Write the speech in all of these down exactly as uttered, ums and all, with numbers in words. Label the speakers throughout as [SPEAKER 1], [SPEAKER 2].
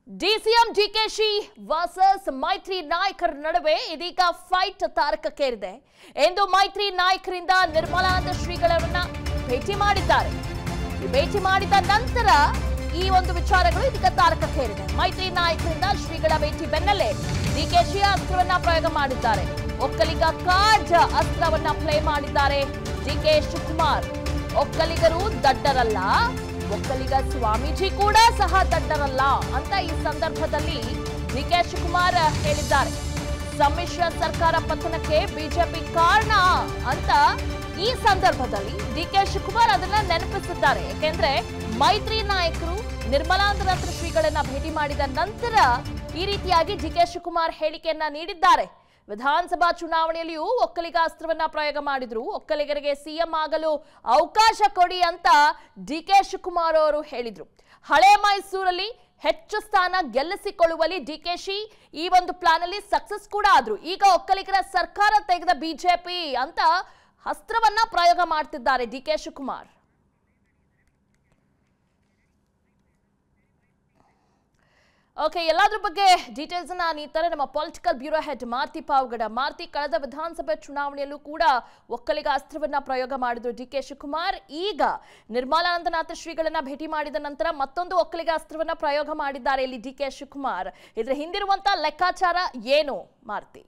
[SPEAKER 1] DCM DKShi versus ಮೈತ್ರಿ ನಾಯಕರ ನಡುವೆ ಇದೀಗ ಫೈಟ್ ತಾರಕಕ್ಕೇರಿದೆ ಎಂದು ಮೈತ್ರಿ ನಾಯಕರಿಂದ ನಿರ್ಮಲಾನಂದ ಶ್ರೀಗಳವರನ್ನ ಭೇಟಿ ಮಾಡಿದ್ದಾರೆ. ಭೇಟಿ ಮಾಡಿದ ನಂತರ ಈ ಒಂದು ವಿಚಾರಗಳು ಇದೀಗ ತಾರಕಕ್ಕೇರಿದೆ. ಮೈತ್ರಿ ನಾಯಕರಿಂದ ಶ್ರೀಗಳ ಭೇಟಿ ಬೆನ್ನಲ್ಲೇ ಡಿಕೆಶಿ ಅಸ್ತ್ರವನ್ನ ಪ್ರಯೋಗ ಮಾಡಿದ್ದಾರೆ. ಒಕ್ಕಲಿಗ ಕಾಜ್ ಅಸ್ತ್ರವನ್ನ ಪ್ಲೇ ಮಾಡಿದ್ದಾರೆ ಡಿಕೆ ಶಿವಕುಮಾರ್. ಒಕ್ಕಲಿಗರು ದಡ್ಡರಲ್ಲ, ಒಕ್ಕಲಿಗ ಸ್ವಾಮೀಜಿ ಕೂಡ ಸಹ ದಡ್ಡರಲ್ಲ ಅಂತ ಈ ಸಂದರ್ಭದಲ್ಲಿ ಡಿಕೆ ಶಿವಕುಮಾರ್ ಹೇಳಿದ್ದಾರೆ. ಸಮ್ಮಿಶ್ರ ಸರ್ಕಾರ ಪತನಕ್ಕೆ ಬಿಜೆಪಿ ಕಾರಣ ಅಂತ ಈ ಸಂದರ್ಭದಲ್ಲಿ ಡಿಕೆ ಶಿವಕುಮಾರ್ ಅದನ್ನ ನೆನಪಿಸಿದ್ದಾರೆ. ಯಾಕೆಂದ್ರೆ ಮೈತ್ರಿ ನಾಯಕರು ನಿರ್ಮಲಾನಂದ ಶ್ರೀಗಳನ್ನ ಭೇಟಿ ಮಾಡಿದ ನಂತರ ಈ ರೀತಿಯಾಗಿ ಡಿಕೆ ಶಿವಕುಮಾರ್ ಹೇಳಿಕೆಯನ್ನ ನೀಡಿದ್ದಾರೆ. ವಿಧಾನಸಭಾ ಚುನಾವಣೆಯಲ್ಲಿಯೂ ಒಕ್ಕಲಿಗ ಅಸ್ತ್ರವನ್ನ ಪ್ರಯೋಗ ಮಾಡಿದ್ರು. ಒಕ್ಕಲಿಗರಿಗೆ ಸಿಎಂ ಆಗಲು ಅವಕಾಶ ಕೊಡಿ ಅಂತ ಡಿಕೆ ಶಿವಕುಮಾರ್ ಅವರು ಹೇಳಿದ್ರು. ಹಳೆ ಮೈಸೂರಲ್ಲಿ ಹೆಚ್ಚು ಸ್ಥಾನ ಗೆಲ್ಲಿಸಿಕೊಳ್ಳುವಲ್ಲಿ ಡಿಕೆಶಿ ಈ ಒಂದು ಪ್ಲಾನ್ ಅಲ್ಲಿ ಸಕ್ಸಸ್ ಕೂಡ ಆದ್ರು. ಈಗ ಒಕ್ಕಲಿಗರ ಸರ್ಕಾರ ತೆಗೆದ ಬಿಜೆಪಿ ಅಂತ ಅಸ್ತ್ರವನ್ನ ಪ್ರಯೋಗ ಮಾಡ್ತಿದ್ದಾರೆ ಡಿಕೆ ಶಿವಕುಮಾರ್. ಓಕೆ, ಎಲ್ಲಾದ್ರ ಬಗ್ಗೆ ಡೀಟೇಲ್ಸ್ ಅನ್ನ ನೀಡ್ತಾರೆ ನಮ್ಮ political bureau head Maruti Pavagada. Maruti, ಕಳೆದ ವಿಧಾನಸಭೆ ಚುನಾವಣೆಯಲ್ಲೂ ಕೂಡ ಒಕ್ಕಲಿಗ ಅಸ್ತ್ರವನ್ನ ಪ್ರಯೋಗ ಮಾಡಿದ್ರು ಡಿಕೆ ಶಿವಕುಮಾರ್. ಈಗ ನಿರ್ಮಲಾನಂದನಾಥ ಶ್ರೀಗಳನ್ನ ಭೇಟಿ ಮಾಡಿದ ನಂತರ ಮತ್ತೊಂದು ಒಕ್ಕಲಿಗ ಅಸ್ತ್ರವನ್ನ ಪ್ರಯೋಗ ಮಾಡಿದ್ದಾರೆ ಇಲ್ಲಿ ಡಿಕೆ ಶಿವಕುಮಾರ್. ಇದರ ಹಿಂದಿರುವಂತ ಲೆಕ್ಕಾಚಾರ ಏನು ಮಾರುತಿ?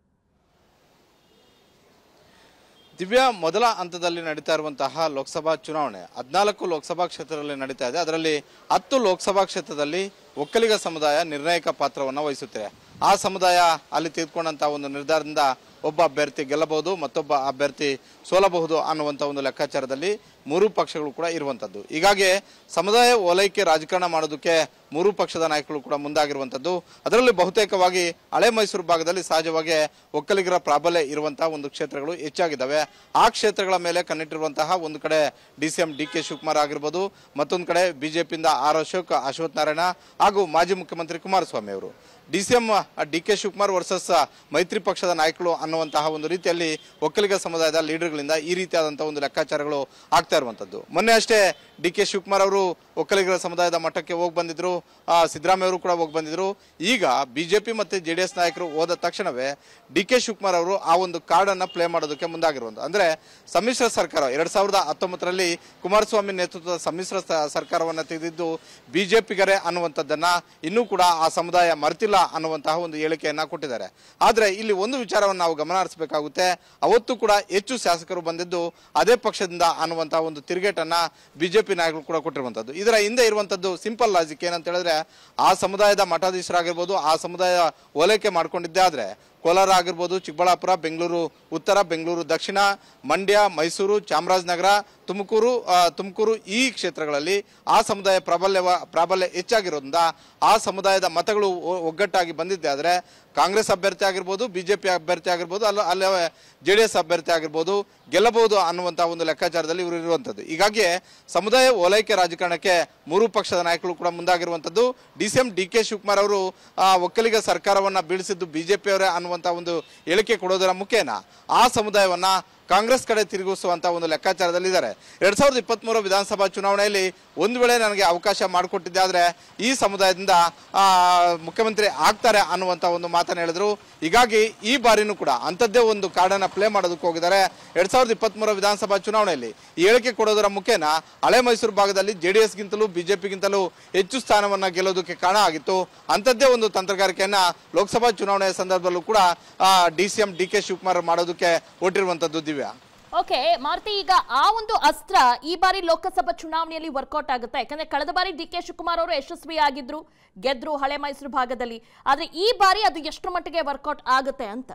[SPEAKER 2] ದಿವ್ಯಾ, ಮೊದಲ ಹಂತದಲ್ಲಿ ನಡೀತಾ ಇರುವಂತಹ ಲೋಕಸಭಾ ಚುನಾವಣೆ ಹದಿನಾಲ್ಕು ಲೋಕಸಭಾ ಕ್ಷೇತ್ರದಲ್ಲಿ ನಡೀತಾ ಇದೆ. ಅದರಲ್ಲಿ ಹತ್ತು ಲೋಕಸಭಾ ಕ್ಷೇತ್ರದಲ್ಲಿ ಒಕ್ಕಲಿಗ ಸಮುದಾಯ ನಿರ್ಣಾಯಕ ಪಾತ್ರವನ್ನು ವಹಿಸುತ್ತೆ. ಆ ಸಮುದಾಯ ಅಲ್ಲಿ ತೆಗೆದುಕೊಂಡಂತಹ ಒಂದು ನಿರ್ಧಾರದಿಂದ ಒಬ್ಬ ಅಭ್ಯರ್ಥಿ ಗೆಲ್ಲಬಹುದು, ಮತ್ತೊಬ್ಬ ಅಭ್ಯರ್ಥಿ ಸೋಲಬಹುದು ಅನ್ನುವಂಥ ಒಂದು ಲೆಕ್ಕಾಚಾರದಲ್ಲಿ ಮೂರು ಪಕ್ಷಗಳು ಕೂಡ ಇರುವಂಥದ್ದು. ಹೀಗಾಗಿ ಸಮುದಾಯ ಓಲೈಕೆ ರಾಜಕಾರಣ ಮಾಡೋದಕ್ಕೆ ಮೂರು ಪಕ್ಷದ ನಾಯಕರು ಕೂಡ ಮುಂದಾಗಿರುವಂಥದ್ದು. ಅದರಲ್ಲಿ ಬಹುತೇಕವಾಗಿ ಹಳೆ ಮೈಸೂರು ಭಾಗದಲ್ಲಿ ಸಹಜವಾಗಿ ಒಕ್ಕಲಿಗರ ಪ್ರಾಬಲ್ಯ ಇರುವಂತಹ ಒಂದು ಕ್ಷೇತ್ರಗಳು ಹೆಚ್ಚಾಗಿದ್ದಾವೆ. ಆ ಕ್ಷೇತ್ರಗಳ ಮೇಲೆ ಕಣ್ಣಿಟ್ಟಿರುವಂತಹ ಒಂದು ಕಡೆ D C M D K Shivakumar ಆಗಿರ್ಬೋದು, ಮತ್ತೊಂದು ಕಡೆ ಬಿಜೆಪಿಯಿಂದ ಆರ್ ಅಶೋಕ್, ಅಶ್ವಥ್ ನಾರಾಯಣ ಹಾಗೂ ಮಾಜಿ ಮುಖ್ಯಮಂತ್ರಿ ಕುಮಾರಸ್ವಾಮಿ ಅವರು. D C M D K Shivakumar versus ಮೈತ್ರಿ ಪಕ್ಷದ ನಾಯಕರು ಅನ್ನುವಂತಹ ಒಂದು ರೀತಿಯಲ್ಲಿ ಒಕ್ಕಲಿಗ ಸಮುದಾಯದ ಲೀಡರ್ಗಳಿಂದ ಈ ರೀತಿಯಾದಂತಹ ಒಂದು ಲೆಕ್ಕಾಚಾರಗಳು ಆಗ್ತಾ ಇರುವಂತದ್ದು. ಮೊನ್ನೆ ಅಷ್ಟೇ ಡಿ ಕೆ ಶಿವಕುಮಾರ್ ಅವರು ಒಕ್ಕಲಿಗರ ಸಮುದಾಯದ ಮಟ್ಟಕ್ಕೆ ಹೋಗಿ ಬಂದಿದ್ರು, ಸಿದ್ದರಾಮಯ್ಯ ಅವರು ಕೂಡ ಹೋಗಿ ಬಂದಿದ್ರು. ಈಗ ಬಿಜೆಪಿ ಮತ್ತೆ ಜೆ ಡಿ ಎಸ್ ನಾಯಕರು ಹೋದ ತಕ್ಷಣವೇ ಡಿ ಕೆ ಶಿವಕುಮಾರ್ ಅವರು ಆ ಒಂದು ಕಾರ್ಡ್ ಅನ್ನ ಪ್ಲೇ ಮಾಡೋದಕ್ಕೆ ಮುಂದಾಗಿರುವಂತ. ಅಂದ್ರೆ ಸಮ್ಮಿಶ್ರ ಸರ್ಕಾರ ಎರಡ್ ಸಾವಿರದ ಹತ್ತೊಂಬತ್ತರಲ್ಲಿ ಕುಮಾರಸ್ವಾಮಿ ನೇತೃತ್ವದ ಸಮ್ಮಿಶ್ರ ಸರ್ಕಾರವನ್ನ ತೆಗೆದಿದ್ದು ಬಿಜೆಪಿಗರೇ ಅನ್ನುವಂಥದ್ದನ್ನ ಇನ್ನೂ ಕೂಡ ಆ ಸಮುದಾಯ ಮರೆತಿಲ್ಲ ಅನ್ನುವಂತಹ ಒಂದು ಹೇಳಿಕೆಯನ್ನ ಕೊಟ್ಟಿದ್ದಾರೆ. ಆದ್ರೆ ಇಲ್ಲಿ ಒಂದು ವಿಚಾರವನ್ನು ನಾವು ಗಮನ ಹರಿಸಬೇಕಾಗುತ್ತೆ. ಅವತ್ತು ಕೂಡ ಹೆಚ್ಚು ಶಾಸಕರು ಬಂದಿದ್ದು ಅದೇ ಪಕ್ಷದಿಂದ ಅನ್ನುವಂತಹ ಒಂದು ತಿರುಗೇಟನ್ನ ಬಿಜೆಪಿ ನಾಯಕರು ಕೂಡ ಕೊಟ್ಟಿರುವಂತದ್ದು. ಇದರ ಹಿಂದೆ ಇರುವಂತದ್ದು ಸಿಂಪಲ್ ಲಾಜಿಕ್ ಏನಂತ ಹೇಳಿದ್ರೆ, ಆ ಸಮುದಾಯದ ಮಠಾಧೀಶರಾಗಿರ್ಬೋದು, ಆ ಸಮುದಾಯ ಓಲೈಕೆ ಮಾಡ್ಕೊಂಡಿದ್ದೆ ಆದ್ರೆ ಕೋಲಾರ ಆಗಿರ್ಬೋದು, ಚಿಕ್ಕಬಳ್ಳಾಪುರ, ಬೆಂಗಳೂರು ಉತ್ತರ, ಬೆಂಗಳೂರು ದಕ್ಷಿಣ, ಮಂಡ್ಯ, ಮೈಸೂರು, ಚಾಮರಾಜನಗರ, ತುಮಕೂರು ತುಮಕೂರು ಈ ಕ್ಷೇತ್ರಗಳಲ್ಲಿ ಆ ಸಮುದಾಯ ಪ್ರಾಬಲ್ಯ ಪ್ರಾಬಲ್ಯ ಹೆಚ್ಚಾಗಿರೋದ್ರಿಂದ ಆ ಸಮುದಾಯದ ಮತಗಳು ಒಗ್ಗಟ್ಟಾಗಿ ಬಂದಿದ್ದೆ ಆದರೆ ಕಾಂಗ್ರೆಸ್ ಅಭ್ಯರ್ಥಿ ಆಗಿರ್ಬೋದು, ಬಿಜೆಪಿ ಅಭ್ಯರ್ಥಿ ಆಗಿರ್ಬೋದು, ಅಲ್ಲ ಅಲ್ಲೇ ಜೆ ಡಿ ಎಸ್ ಅಭ್ಯರ್ಥಿ ಆಗಿರ್ಬೋದು ಗೆಲ್ಲಬಹುದು ಅನ್ನುವಂತಹ ಒಂದು ಲೆಕ್ಕಾಚಾರದಲ್ಲಿ ಇವರು ಇರುವಂಥದ್ದು. ಹೀಗಾಗಿ ಸಮುದಾಯ ಓಲೈಕೆ ರಾಜಕಾರಣಕ್ಕೆ ಮೂರು ಪಕ್ಷದ ನಾಯಕರು ಕೂಡ ಮುಂದಾಗಿರುವಂಥದ್ದು. D C M D K Shivakumar ಅವರು ಒಕ್ಕಲಿಗ ಸರ್ಕಾರವನ್ನ ಬೀಳಿಸಿದ್ದು ಬಿಜೆಪಿಯವರೇ ಅನ್ನುವಂತಹ ಒಂದು ಹೇಳಿಕೆ ಕೊಡೋದರ ಮುಖೇನ ಆ ಸಮುದಾಯವನ್ನ ಕಾಂಗ್ರೆಸ್ ಕಡೆ ತಿರುಗಿಸುವಂತಹ ಒಂದು ಲೆಕ್ಕಾಚಾರದಲ್ಲಿದ್ದಾರೆ. ಎರಡ್ ಸಾವಿರದ ಇಪ್ಪತ್ತ್ ಮೂರು ವಿಧಾನಸಭಾ ಚುನಾವಣೆಯಲ್ಲಿ ಒಂದು ವೇಳೆ ನನಗೆ ಅವಕಾಶ ಮಾಡಿಕೊಟ್ಟಿದ್ದೆ ಆದ್ರೆ ಈ ಸಮುದಾಯದಿಂದ ಆ ಮುಖ್ಯಮಂತ್ರಿ ಆಗ್ತಾರೆ ಅನ್ನುವಂತ ಒಂದು ಮಾತನ್ನು ಹೇಳಿದ್ರು. ಹೀಗಾಗಿ ಈ ಬಾರಿನೂ ಕೂಡ ಅಂಥದ್ದೇ ಒಂದು ಕಾರ್ಡನ್ನ ಪ್ಲೇ ಮಾಡೋದಕ್ಕೆ ಹೋಗಿದ್ದಾರೆ. ಎರಡ್ ಸಾವಿರದ ಇಪ್ಪತ್ತ್ ಮೂರ ವಿಧಾನಸಭಾ ಚುನಾವಣೆಯಲ್ಲಿ ಈ ಹೇಳಿಕೆ ಕೊಡೋದರ ಮುಖೇನ ಹಳೆ ಮೈಸೂರು ಭಾಗದಲ್ಲಿ ಜೆ ಡಿ ಎಸ್ಗಿಂತಲೂ ಬಿಜೆಪಿಗಿಂತಲೂ ಹೆಚ್ಚು ಸ್ಥಾನವನ್ನ ಗೆಲ್ಲೋದಕ್ಕೆ ಕಾರಣ ಆಗಿತ್ತು. ಅಂಥದ್ದೇ ಒಂದು ತಂತ್ರಗಾರಿಕೆಯನ್ನ ಲೋಕಸಭಾ ಚುನಾವಣೆಯ ಸಂದರ್ಭದಲ್ಲೂ ಕೂಡ D C M D K Shivakumar ಮಾಡೋದಕ್ಕೆ ಹೊರಟಿರುವಂತದ್ದು. ದಿವ್ಯಾ,
[SPEAKER 1] ಓಕೆ ಮಾರುತಿ, ಈಗ ಆ ಒಂದು ಅಸ್ತ್ರ ಈ ಬಾರಿ ಲೋಕಸಭಾ ಚುನಾವಣೆಯಲ್ಲಿ ವರ್ಕೌಟ್ ಆಗುತ್ತೆ. ಯಾಕಂದ್ರೆ ಕಳೆದ ಬಾರಿ ಡಿ ಕೆ ಶಿವಕುಮಾರ್ ಅವರು ಯಶಸ್ವಿಯಾಗಿದ್ರು, ಗೆದ್ರು ಹಳೆ ಮೈಸೂರು ಭಾಗದಲ್ಲಿ. ಆದ್ರೆ ಈ ಬಾರಿ ಅದು ಎಷ್ಟರ ಮಟ್ಟಿಗೆ ವರ್ಕೌಟ್ ಆಗುತ್ತೆ ಅಂತ?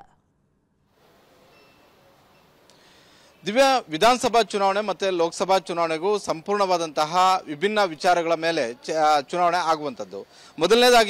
[SPEAKER 2] ದಿವ್ಯಾ, ವಿಧಾನಸಭಾ ಚುನಾವಣೆ ಮತ್ತೆ ಲೋಕಸಭಾ ಚುನಾವಣೆಗೂ ಸಂಪೂರ್ಣವಾದಂತಹ ವಿಭಿನ್ನ ವಿಚಾರಗಳ ಮೇಲೆ ಚುನಾವಣೆ ಆಗುವಂಥದ್ದು. ಮೊದಲನೇದಾಗಿ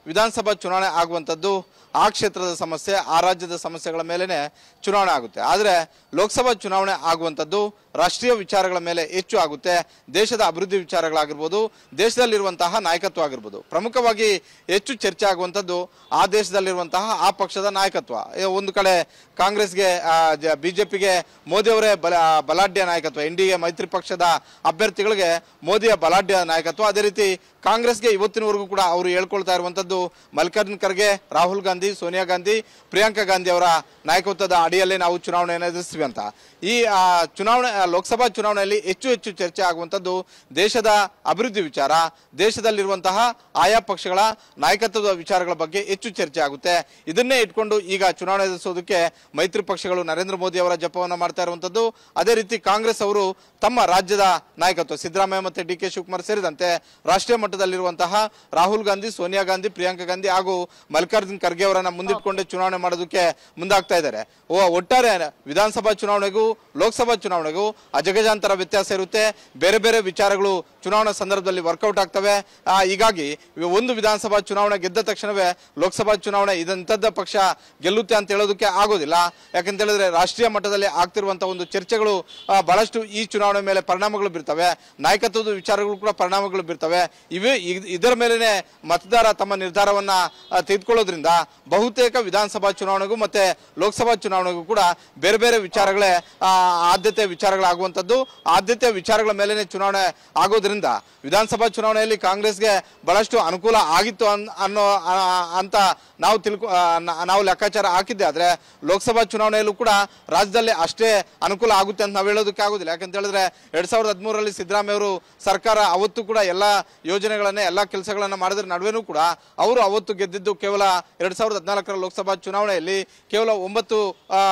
[SPEAKER 2] ವಿಧಾನಸಭಾ ಚುನಾವಣೆ ಆಗುವಂಥದ್ದು ಆ ಕ್ಷೇತ್ರದ ಸಮಸ್ಯೆ, ಆ ರಾಜ್ಯದ ಸಮಸ್ಯೆಗಳ ಮೇಲೆನೆ ಚುನಾವಣೆ ಆಗುತ್ತೆ. ಆದರೆ ಲೋಕಸಭಾ ಚುನಾವಣೆ ಆಗುವಂಥದ್ದು ರಾಷ್ಟ್ರೀಯ ವಿಚಾರಗಳ ಮೇಲೆ ಹೆಚ್ಚು ಆಗುತ್ತೆ. ದೇಶದ ಅಭಿವೃದ್ಧಿ ವಿಚಾರಗಳಾಗಿರ್ಬೋದು, ದೇಶದಲ್ಲಿರುವಂತಹ ನಾಯಕತ್ವ ಆಗಿರ್ಬೋದು. ಪ್ರಮುಖವಾಗಿ ಹೆಚ್ಚು ಚರ್ಚೆ ಆಗುವಂಥದ್ದು ಆ ದೇಶದಲ್ಲಿರುವಂತಹ ಆ ಪಕ್ಷದ ನಾಯಕತ್ವ. ಒಂದು ಕಡೆ ಕಾಂಗ್ರೆಸ್ಗೆ ಬಿಜೆಪಿಗೆ ಮೋದಿಯವರೇ ಬಲ ಬಲಾಢ್ಯ ನಾಯಕತ್ವ, ಎನ್ ಡಿ ಎ ಮೈತ್ರಿ ಪಕ್ಷದ ಅಭ್ಯರ್ಥಿಗಳಿಗೆ ಮೋದಿಯ ಬಲಾಢ್ಯ ನಾಯಕತ್ವ. ಅದೇ ರೀತಿ ಕಾಂಗ್ರೆಸ್ಗೆ ಇವತ್ತಿನವರೆಗೂ ಕೂಡ ಅವರು ಹೇಳ್ಕೊಳ್ತಾ ಇರುವಂಥದ್ದು ಮಲ್ಲಿಕಾರ್ಜುನ್ ಖರ್ಗೆ, ರಾಹುಲ್ ಗಾಂಧಿ, ಸೋನಿಯಾ ಗಾಂಧಿ, ಪ್ರಿಯಾಂಕಾ ಗಾಂಧಿ ಅವರ ನಾಯಕತ್ವದ ಅಡಿಯಲ್ಲೇ ನಾವು ಚುನಾವಣೆಯನ್ನು ಎದುರಿಸ್ತೀವಿ ಅಂತ. ಈ ಚುನಾವಣೆ ಲೋಕಸಭಾ ಚುನಾವಣೆಯಲ್ಲಿ ಹೆಚ್ಚು ಹೆಚ್ಚು ಚರ್ಚೆ ಆಗುವಂಥದ್ದು ದೇಶದ ಅಭಿವೃದ್ಧಿ ವಿಚಾರ, ದೇಶದಲ್ಲಿರುವಂತಹ ಆಯಾ ಪಕ್ಷಗಳ ನಾಯಕತ್ವದ ವಿಚಾರಗಳ ಬಗ್ಗೆ ಹೆಚ್ಚು ಚರ್ಚೆ ಆಗುತ್ತೆ. ಇದನ್ನೇ ಇಟ್ಕೊಂಡು ಈಗ ಚುನಾವಣೆ ಎದುರಿಸೋದಕ್ಕೆ ಮೈತ್ರಿ ಪಕ್ಷಗಳು ನರೇಂದ್ರ ಮೋದಿ ಅವರ ಜಪವನ್ನು ಮಾಡ್ತಾ ಇರುವಂಥದ್ದು. ಅದೇ ರೀತಿ ಕಾಂಗ್ರೆಸ್ ಅವರು ತಮ್ಮ ರಾಜ್ಯದ ನಾಯಕತ್ವ ಸಿದ್ದರಾಮಯ್ಯ ಮತ್ತು ಡಿ ಕೆ ಶಿವಕುಮಾರ್ ಸೇರಿದಂತೆ ರಾಷ್ಟ್ರೀಯ ಮಟ್ಟದಲ್ಲಿರುವಂತಹ ರಾಹುಲ್ ಗಾಂಧಿ, ಸೋನಿಯಾ ಗಾಂಧಿ, ಪ್ರಿಯಾಂಕಾ ಗಾಂಧಿ ಹಾಗೂ ಮಲ್ಲಿಕಾರ್ಜುನ್ ಖರ್ಗೆ ಅವರನ್ನ ಮುಂದಿಟ್ಕೊಂಡೆ ಚುನಾವಣೆ ಮಾಡೋದಕ್ಕೆ ಮುಂದಾಗ್ತಾ ಇದ್ದಾರೆ. ಒಟ್ಟಾರೆ ವಿಧಾನಸಭಾ ಚುನಾವಣೆಗೂ ಲೋಕಸಭಾ ಚುನಾವಣೆಗೂ ಅಜಗಜಾಂತರ ವ್ಯತ್ಯಾಸ ಇರುತ್ತೆ. ಬೇರೆ ಬೇರೆ ವಿಚಾರಗಳು ಚುನಾವಣಾ ಸಂದರ್ಭದಲ್ಲಿ ವರ್ಕೌಟ್ ಆಗ್ತವೆ. ಹೀಗಾಗಿ ಒಂದು ವಿಧಾನಸಭಾ ಚುನಾವಣೆ ಗೆದ್ದ ತಕ್ಷಣವೇ ಲೋಕಸಭಾ ಚುನಾವಣೆ ಇದಂತದ್ದ ಪಕ್ಷ ಗೆಲ್ಲುತ್ತೆ ಅಂತ ಹೇಳೋದಕ್ಕೆ ಆಗೋದಿಲ್ಲ. ಯಾಕಂತ ಹೇಳಿದ್ರೆ ರಾಷ್ಟ್ರೀಯ ಮಟ್ಟದಲ್ಲಿ ಆಗ್ತಿರುವಂತಹ ಒಂದು ಚರ್ಚೆಗಳು ಬಹಳಷ್ಟು ಈ ಚುನಾವಣೆ ಮೇಲೆ ಪರಿಣಾಮಗಳು ಬೀರ್ತವೆ. ನಾಯಕತ್ವದ ವಿಚಾರಗಳು ಕೂಡ ಪರಿಣಾಮಗಳು ಬೀರ್ತವೆ. ಇವೆ ಇದರ ಮೇಲೆನೆ ಮತದಾರ ತಮ್ಮ ನಿರ್ಧಾರವನ್ನ ತೆಗೆದುಕೊಳ್ಳೋದ್ರಿಂದ ಬಹುತೇಕ ವಿಧಾನಸಭಾ ಚುನಾವಣೆಗೂ ಮತ್ತೆ ಲೋಕಸಭಾ ಚುನಾವಣೆಗೂ ಕೂಡ ಬೇರೆ ಬೇರೆ ವಿಚಾರಗಳೇ ಆದ್ಯತೆ ವಿಚಾರಗಳಾಗುವಂಥದ್ದು. ಆದ್ಯತೆಯ ವಿಚಾರಗಳ ಮೇಲೆನೆ ಚುನಾವಣೆ ಆಗೋದ್ರಿಂದ ವಿಧಾನಸಭಾ ಚುನಾವಣೆಯಲ್ಲಿ ಕಾಂಗ್ರೆಸ್ಗೆ ಬಹಳಷ್ಟು ಅನುಕೂಲ ಆಗಿತ್ತು ಅನ್ನೋ ಅಂತ ನಾವು ತಿಳ್ಕೊ ನಾವು ಲೆಕ್ಕಾಚಾರ ಹಾಕಿದ್ದೆ. ಆದ್ರೆ ಲೋಕಸಭಾ ಚುನಾವಣೆಯಲ್ಲೂ ಕೂಡ ರಾಜ್ಯದಲ್ಲಿ ಅಷ್ಟೇ ಅನುಕೂಲ ಆಗುತ್ತೆ ಅಂತ ನಾವು ಹೇಳೋದಕ್ಕೆ ಆಗೋದಿಲ್ಲ. ಯಾಕಂತ ಹೇಳಿದ್ರೆ ಎರಡ್ ಸಾವಿರದ ಹದಿಮೂರರಲ್ಲಿ ಸಿದ್ದರಾಮಯ್ಯ ಅವರು ಸರ್ಕಾರ ಅವತ್ತು ಕೂಡ ಎಲ್ಲಾ ಯೋಜನೆಗಳನ್ನ ಎಲ್ಲಾ ಕೆಲಸಗಳನ್ನ ಮಾಡಿದ್ರ ನಡುವೆನೂ ಕೂಡ ಅವರು ಅವತ್ತು ಗೆದ್ದಿದ್ದು ಕೇವಲ ಎರಡ್ ಸಾವಿರದ ಹದಿನಾಲ್ಕರ ಲೋಕಸಭಾ ಚುನಾವಣೆಯಲ್ಲಿ ಕೇವಲ ಒಂಬತ್ತು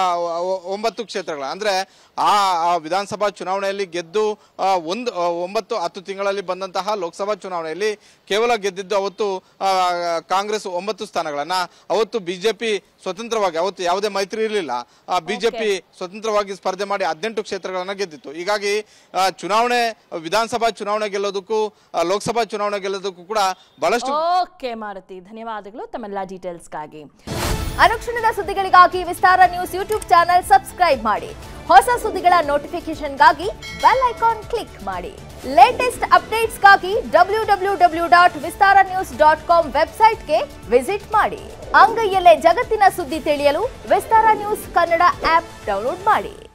[SPEAKER 2] ಒಂಬತ್ತು ಕ್ಷೇತ್ರಗಳ ಅಂದ್ರೆ ಆ ವಿಧಾನಸಭಾ ಚುನಾವಣೆಯಲ್ಲಿ ಗೆದ್ದು ಒಂದು ಒಂಬತ್ತು ಹತ್ತು ತಿಂಗಳಲ್ಲಿ ಬಂದಂತಹ ಲೋಕಸಭಾ ಚುನಾವಣೆಯಲ್ಲಿ ಕೇವಲ ಗೆದ್ದಿದ್ದು ಅವತ್ತು ಕಾಂಗ್ರೆಸ್ ಒಂಬತ್ತು ಸ್ಥಾನಗಳನ್ನ, ಅವತ್ತು ಬಿಜೆಪಿ ಸ್ವತಂತ್ರವಾಗಿ, ಅವತ್ತು ಯಾವುದೇ ಮೈತ್ರಿ ಇರಲಿಲ್ಲ, ಬಿಜೆಪಿ ಸ್ವತಂತ್ರವಾಗಿ ಸ್ಪರ್ಧೆ ಮಾಡಿ ಹದಿನೆಂಟು ಕ್ಷೇತ್ರಗಳನ್ನ ಗೆದ್ದಿತ್ತು. ಹೀಗಾಗಿ ಚುನಾವಣೆ ವಿಧಾನಸಭಾ ಚುನಾವಣೆ ಗೆಲ್ಲೋದಕ್ಕೂ ಲೋಕಸಭಾ ಚುನಾವಣೆ ಗೆಲ್ಲೋದಕ್ಕೂ ಕೂಡ ಬಹಳಷ್ಟು.
[SPEAKER 1] ಓಕೆ ಮಾರುತಿ, ಧನ್ಯವಾದಗಳು ತಮ್ಮೆಲ್ಲ ಡೀಟೇಲ್ಸ್ಗಾಗಿ.
[SPEAKER 3] ಅನುಕ್ಷಣದ ಸುದ್ದಿಗಳಿಗಾಗಿ Vistara news YouTube channel subscribe ಮಾಡಿ. ಹೊಸ ಸುದ್ದಿಗಳ ನೋಟಿಫಿಕೇಶನ್ಗಾಗಿ ಬೆಲ್ ಐಕಾನ್ ಕ್ಲಿಕ್ ಮಾಡಿ. ಲೇಟೆಸ್ಟ್ ಅಪ್ಡೇಟ್ಸ್ಗಾಗಿ W W W dot Vistara news dot com ವೆಬ್ಸೈಟ್ಗೆ ವಿಸಿಟ್ ಮಾಡಿ. ಅಂಗೈಯಲ್ಲೇ ಜಗತ್ತಿನ ಸುದ್ದಿ ತಿಳಿಯಲು Vistara news Kannada app download ಮಾಡಿ.